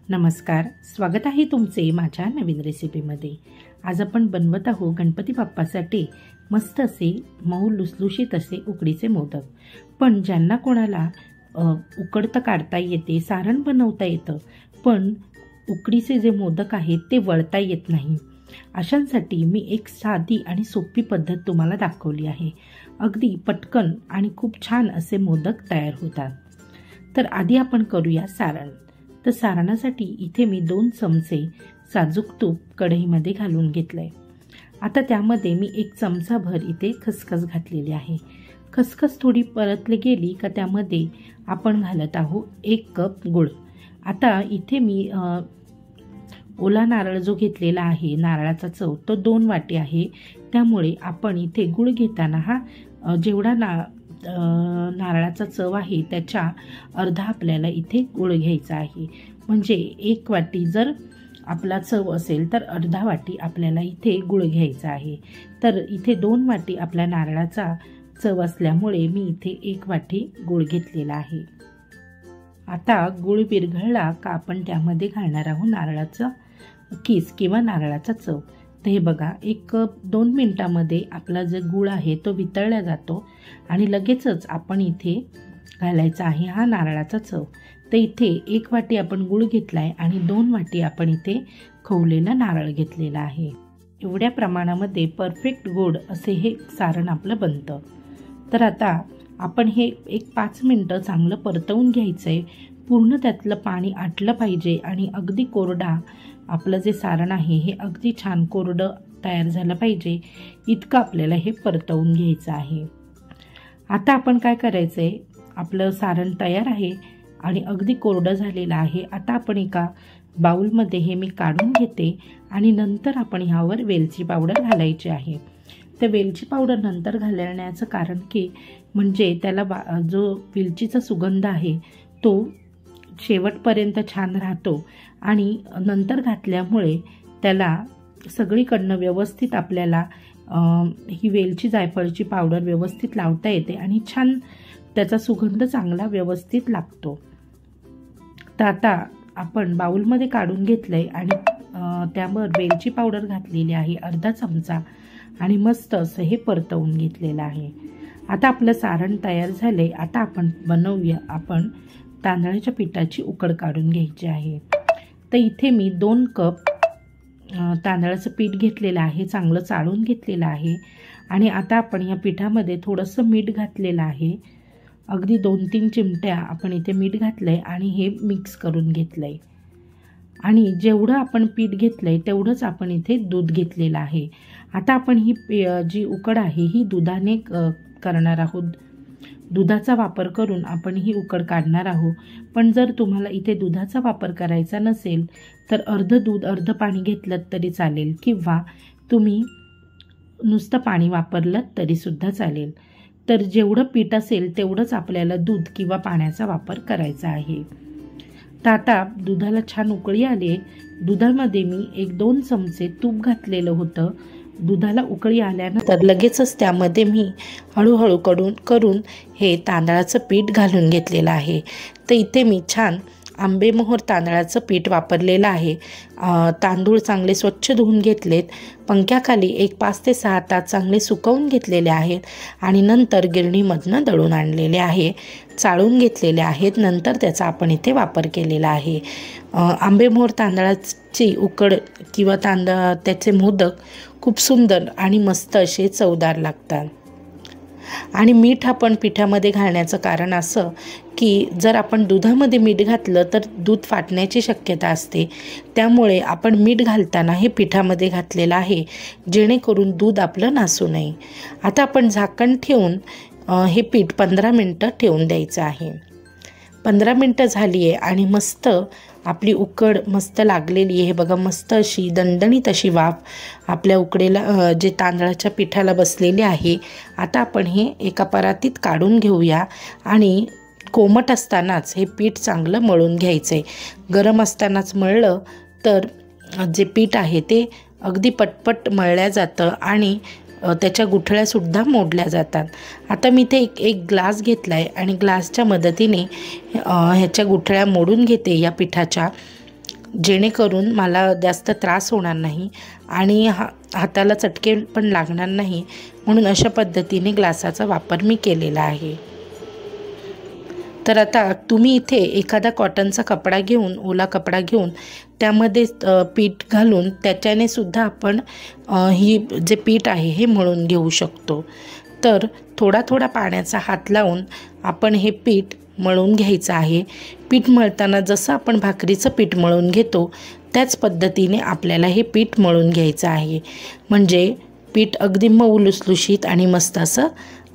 नमस्कार, स्वागत आहे तुमचे माझ्या नवीन रेसिपीमध्ये। आज आपण बनवत आहोत गणपती बाप्पासाठी मस्त असे मऊ लुसलुशीत असे उकडीचे मोदक। पण ज्यांना कोणाला उकडतं काढता येते, सारण बनवता येतं, पण उकडीचे जे मोदक आहेत ते वळता येत नाही, अशांसाठी मी एक साधी आणि सोपी पद्धत तुम्हाला दाखवली आहे। अगदी पटकन आणि खूप छान असे मोदक तयार होतात। तर आधी आपण करूया सारण। तर सारणासाठी इथे मी 2 चमचे साजूक तूप कढईमध्ये घालून घेतलंय। आता त्यामध्ये मी 1 चमचाभर इथे खसखस घातलेली आहे। खसखस थोडी परतली गेली का त्यामध्ये आपण घालत आहोत 1 कप गूळ। आता इथे मी ओला नारळ जो घेतलेला आहे, नारळाचा चव, तो 2 वाटी आहे। त्यामुळे आपण इथे गूळ घेताना हा जेवढा नारळाचा चव आहे त्याच्या अर्धा आपल्याला इथे गूळ घ्यायचा आहे। म्हणजे 1 वाटी जर आपला चव असेल तर अर्धा वाटी आपल्याला इथे गूळ घ्यायचा आहे। तर इथे 2 वाटी आपल्या नारळाचा चव असल्यामुळे मी इथे 1 वाटी गूळ घेतलेला आहे। आता गूळ विरघळला का आपण त्यामध्ये घालणार आहोत नारळाचा किस किंवा नारळाचा चव। तर हे बघा, 1-2 मिनिटांमध्ये आपला जो गूळ आहे तो वितळला जातो आणि लगेचच आपण इथे घालायचा आहे हा नारळाचा चव। तर इथे 1 वाटी आपण गूळ घेतलाय आणि 2 वाटी आपण इथे खवलेला नारळ घेतलेला आहे। एवढ्या प्रमाणामध्ये परफेक्ट गोड असे हे सारण आपलं बनतं। तर आता आपण हे 5 मिनिटं चांगलं परतवून घ्यायचंय। पूर्ण त्यातलं पाणी आटलं पाहिजे आणि अगदी कोरडा आपलं जे सारण आहे हे अगदी छान कोरडं तयार झालं पाहिजे, इतकं आपल्याला हे परतवून घ्यायचं आहे। आता आपण काय करायचंय, आपलं सारण तयार आहे आणि अगदी कोरडं झालेलं आहे। आता आपण एका बाउलमध्ये हे मी काढून घेते आणि नंतर आपण ह्यावर वेलची पावडर घालायची आहे। तर वेलची पावडर नंतर घालण्याचं कारण की म्हणजे त्याला जो वेलचीचा सुगंध आहे तो शेवटपर्यंत छान राहतो आणि नंतर घातल्यामुळे त्याला सगळीकडनं व्यवस्थित आपल्याला ही वेलची जायफळची पावडर व्यवस्थित लावता येते आणि छान त्याचा सुगंध चांगला व्यवस्थित लागतो। तर आता आपण बाउलमध्ये काढून घेतलंय आणि त्यावर वेलची पावडर घातलेली आहे अर्धा चमचा आणि मस्त असं हे परतवून घेतलेलं आहे। आता आपलं सारण तयार झाले। आता आपण बनवूया, आपण तांदळाच्या पिठाची उकड काढून घ्यायची आहे। तर इथे मी 2 कप तांदळाचं पीठ घेतलेलं आहे, चांगलं चाळून घेतलेलं आहे आणि आता आपण या पिठामध्ये थोडंसं मीठ घातलेलं आहे। अगदी 2-3 चिमट्या आपण इथे मीठ घातलंय आणि हे मिक्स करून घेतलंय। आणि जेवढं आपण पीठ घेतलंय तेवढंच आपण इथे दूध घेतलेलं आहे। आता आपण ही जी उकड आहे ही दुधाने करणार आहोत। दुधाचा वापर करून आपण ही उकड काढणार आहोत। पण जर तुम्हाला इथे दुधाचा वापर करायचा नसेल तर अर्ध दूध अर्ध पाणी घेतलं तरी चालेल किंवा तुम्ही नुसतं पाणी वापरलं तरी सुद्धा चालेल। तर जेवढं पीठ असेल तेवढंच आपल्याला दूध किंवा पाण्याचा वापर करायचा आहे। तर आता दुधाला छान उकळी आली। दुधामध्ये मी 1-2 चमचे तूप घातलेलं होतं। दुधाला उकळी आल्यानंतर लगेचच त्यामध्ये मी हळूहळू करून हे तांदळाचं पीठ घालून घेतलेलं आहे। तर इथे मी छान आंबेमोहोर तांदळाचं पीठ वापरलेलं आहे। तांदूळ चांगले स्वच्छ धुवून घेतलेत, पंख्याखाली 5 ते 6 तास चांगले सुकवून घेतलेले आहेत आणि नंतर गिरणीमधनं दळून आणलेले आहे, चाळून घेतलेले आहेत। नंतर त्याचा आपण इथे वापर केलेला आहे। आंबेमोहोर तांदळाची उकड किंवा त्याचे मोदक खूप सुंदर आणि मस्त असे चवदार लागतात। आणि मीठ आपण पिठामध्ये घालण्याचं कारण असं की जर आपण दुधामध्ये मीठ घातलं तर दूध फाटण्याची शक्यता असते, त्यामुळे आपण मीठ घालताना हे पिठामध्ये घातलेलं आहे जेणेकरून दूध आपलं नासू नये। आता आपण झाकण ठेवून हे पीठ 15 मिनिटं ठेवून द्यायचं आहे। 15 मिनिटं झाली आहे आणि मस्त आपली उकड मस्त लागलेली आहे। बघा, मस्त अशी दणदणीत अशी वाफ आपल्या उकडेला जे तांदळाच्या पिठाला बसलेली आहे। आता आपण हे एका परातीत काढून घेऊया आणि कोमट असतानाच हे पीठ चांगलं मळून घ्यायचं आहे। गरम असतानाच मळलं तर जे पीठ आहे ते अगदी पटपट मळल्या जातं आणि त्याच्या गुठळ्यासुद्धा मोडल्या जातात। आता मी इथे एक ग्लास घेतला आहे आणि ग्लासच्या मदतीने ह्याच्या गुठळ्या मोडून घेते या पिठाच्या। जेणेकरून मला जास्त त्रास होणार नाही आणि हाताला चटके पण लागणार नाही, म्हणून अशा पद्धतीने ग्लासाचा वापर मी केलेला आहे। तर आता तुम्ही इथे एखादा कॉटनचा कपडा घेऊन, ओला कपडा घेऊन त्यामध्ये पीठ घालून त्याच्याने सुद्धा आपण ही जे पीठ आहे हे मळून घेऊ शकतो। तर थोडा थोडा पाण्याचा हात लावून आपण हे पीठ मळून घ्यायचं आहे। पीठ मळताना जसं आपण भाकरीचं पीठ मळून घेतो त्याच पद्धतीने आपल्याला हे पीठ मळून घ्यायचं आहे, म्हणजे पीठ अगदी मऊ लुसलुशीत आणि मस्त असं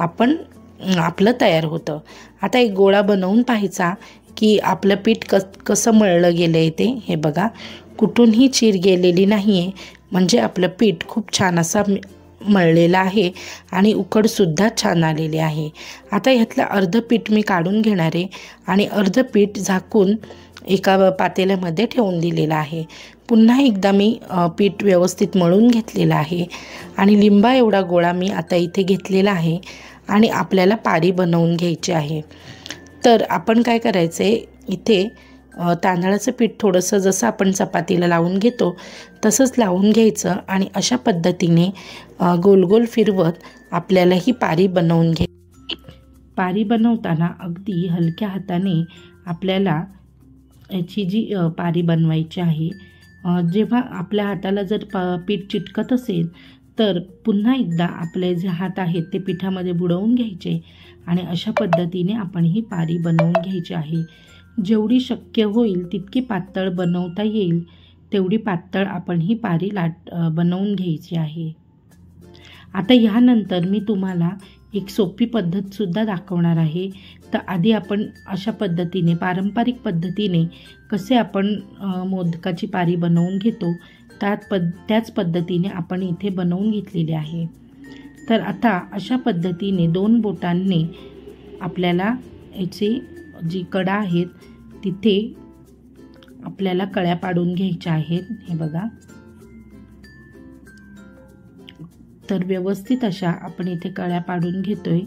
आपलं तयार होतं। आता एक गोळा बनवून पाहायचा की आपलं पीठ कसं मळलं गेलं आहे ते। हे बघा, कुठूनही चीर गेलेली नाही आहे, म्हणजे आपलं पीठ खूप छान असा मळलेला आहे आणि उकडसुद्धा छान आलेली आहे। आता ह्यातलं अर्ध पीठ मी काढून घेणार आहे आणि अर्ध पीठ झाकून एका पातेल्यामध्ये ठेवून दिलेलं आहे। पुन्हा एकदा मी पीठ व्यवस्थित मळून घेतलेलं आहे आणि लिंबा एवढा गोळा मी आता इथे घेतलेला आहे आणि आपल्याला पारी बनवून घ्यायची आहे। तर आपण काय करायचं आहे, इथे तांदळाचं पीठ थोडंसं जसं आपण चपातीला लावून घेतो तसंच लावून घ्यायचं आणि अशा पद्धतीने गोल गोल फिरवत आपल्याला ही पारी बनवून पारी बनवताना अगदी हलक्या हाताने आपल्याला याची जी पारी बनवायची आहे। जेव्हा आपल्या हाताला जर पीठ चिटकत असेल तर पुन्हा एकदा आपले जे हात आहेत ते पिठामध्ये बुडवून घ्यायचे आणि अशा पद्धतीने आपण ही पारी बनवून घ्यायची आहे। जेवढी शक्य होईल तितकी पातळ बनवता येईल तेवढी पातळ आपण ही पारी बनवून घ्यायची आहे। आता ह्यानंतर मी तुम्हाला एक सोपी पद्धतसुद्धा दाखवणार आहे। तर आधी आपण अशा पद्धतीने पारंपरिक पद्धतीने कसे आपण मोदकाची पारी बनवून घेतो त्याच पद्धतीने आपण इथे बनवून घेतलेली आहे। तर आता अशा पद्धतीने 2 बोटांनी आपल्याला याची जी कडा आहेत तिथे आपल्याला कळ्या पाडून घ्यायच्या आहेत। हे बघा, तर व्यवस्थित अशा आपण इथे कळ्या पाडून घेतोय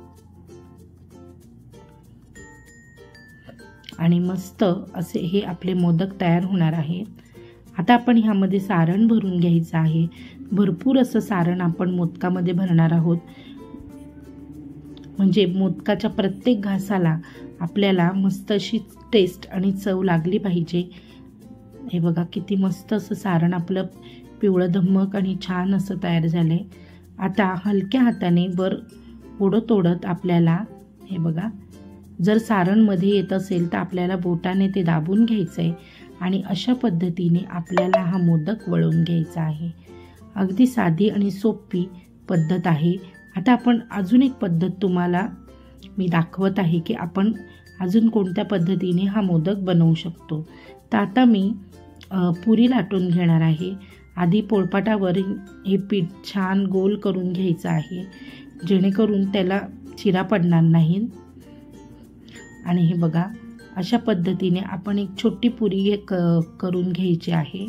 आणि मस्त असे हे आपले मोदक तयार होणार आहेत। आता आपण ह्यामध्ये सारण भरून घ्यायचं आहे। भरपूर असं सारण आपण मोदकामध्ये भरणार आहोत, म्हणजे मोदकाच्या प्रत्येक घासाला आपल्याला मस्त अशी टेस्ट आणि चव लागली पाहिजे। हे बघा, किती मस्त असं सारण आपलं पिवळं धम्मक आणि छान असं तयार झालंय। आता हलक्या हाताने वर ओढत ओढत आपल्याला, हे बघा, जर सारण मध्ये येत असेल तर आपल्याला बोटाने ते दाबून घ्यायचं आहे आणि अशा पद्धतीने आपल्याला हा मोदक वळून घ्यायचा आहे। अगदी साधी आणि सोपी पद्धत आहे। आता आपण अजून एक पद्धत तुम्हाला मी दाखवत आहे की आपण अजून कोणत्या पद्धतीने हा मोदक बनवू शकतो। तर आता मी पुरी लाटून घेणार आहे। आधी पोळपाटावर हे पीठ छान गोल करून घ्यायचं आहे, जेणेकरून त्याला चिरा पडणार नाही। आणि हे बघा, अशा पद्धतीने आपण एक छोटी पुरी करून घ्यायची आहे।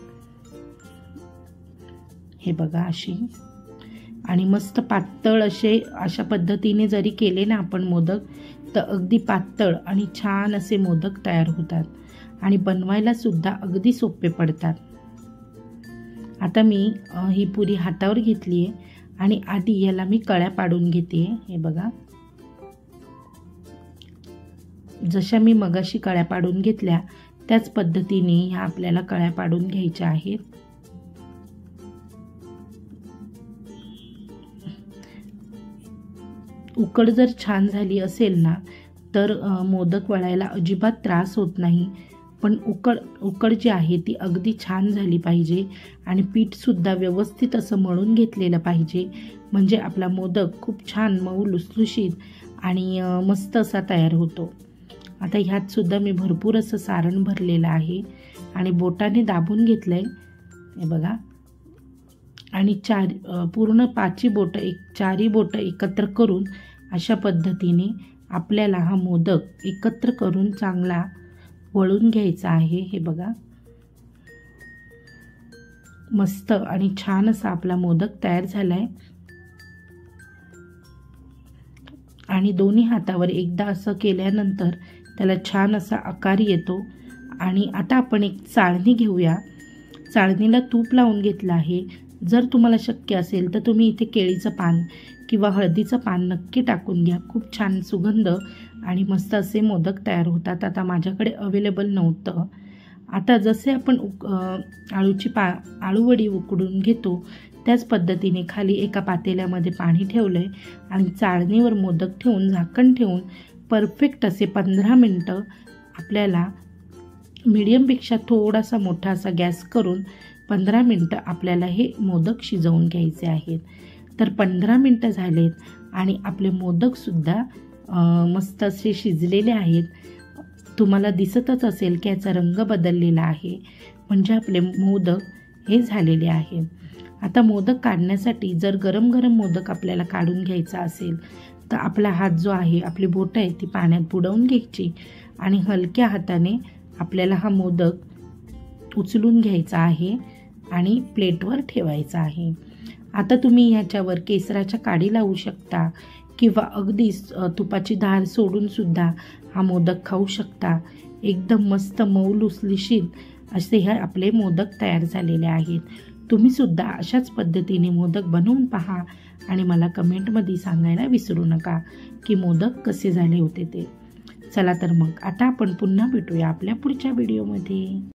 हे बघा अशी, आणि मस्त पातळ अशा पद्धतीने जरी केले ना आपण मोदक तर अगदी पातळ आणि छान असे मोदक तयार होतात आणि बनवायला सुद्धा अगदी सोपे पडतात। आता मी ही पुरी हातावर घेतली आहे आणि आधी याला मी कळ्या पाडून घेते। हे बघा, जशा मी मगाशी कळ्या पाडून घेतल्या त्याच पद्धतीने ह्या आपल्याला कळ्या पाडून घ्यायच्या आहेत। उकड जर छान झाली असेल ना तर मोदक वळायला अजिबात त्रास होत नाही, पण उकड जी आहे ती अगदी छान झाली पाहिजे आणि पीठसुद्धा व्यवस्थित असं मळून घेतलेलं पाहिजे, म्हणजे आपला मोदक खूप छान मऊ लुसलुशीत आणि मस्त असा तयार होतो। आता ह्यात सुद्धा मी भरपूर असं सारण भरलेलं आहे आणि बोटाने दाबून घेतलं आहे। हे बघा, आणि पूर्ण 5 बोटं चारी बोटं एकत्र करून अशा पद्धतीने आपल्याला हा मोदक एकत्र करून चांगला वळून घ्यायचा आहे। हे बघा, मस्त आणि छान असा आपला मोदक तयार झालाय। आणि दोन्ही हातावर एकदा असं केल्यानंतर त्याला छान असा आकार येतो आणि आता आपण एक चाळणी घेऊया. चाळणीला तूप लावून घेतलं आहे. जर तुम्हाला शक्य असेल तर तुम्ही इथे केळीचं पान किंवा हळदीचं पान नक्की टाकून घ्या. खूप छान सुगंध आणि मस्त असे मोदक तयार होतात. आता माझ्याकडे अवेलेबल नव्हतं. आता जसे आपण आळूवडी उकडून घेतो त्याच पद्धतीने खाली एका पातेल्यामध्ये पाणी ठेवलं आहे आणि चाळणीवर मोदक ठेवून झाकण ठेवून परफेक्ट असे 15 मिनटं आपल्याला मीडियमपेक्षा थोडासा मोठा असा गॅस करून 15 मिनटं आपल्याला हे मोदक शिजवून घ्यायचे आहेत. तर 15 मिनटं झालेत आणि आपले मोदकसुद्धा मस्त असे शिजलेले आहेत. तुम्हाला दिसतच असेल की याचा रंग बदललेला आहे, म्हणजे आपले मोदक हे झालेले आहेत. आता मोदक काढण्यासाठी जर गरम गरम मोदक आपल्याला काढून घ्यायचा असेल तर आपला हात जो आहे, आपली बोटं आहे ती पाण्यात बुडवून घ्यायची आणि हलक्या हाताने आपल्याला हा मोदक उचलून घ्यायचा आहे आणि प्लेटवर ठेवायचा आहे. आता तुम्ही ह्याच्यावर केसराच्या काडी लावू शकता किंवा अगदी तुपाची धार सोडून सुद्धा हा मोदक खाऊ शकता. एकदम मस्त मऊ लुसलुशीत असे हे आपले मोदक तयार झालेले आहेत. तुम्ही सुद्धा अशाच पद्धतीने मोदक बनवून पहा आणि मला कमेंटमध्ये सांगायला विसरू नका की मोदक कसे झाले होते ते. चला तर मग आता आपण पुन्हा भेटूया आपल्या पुढच्या व्हिडिओमध्ये.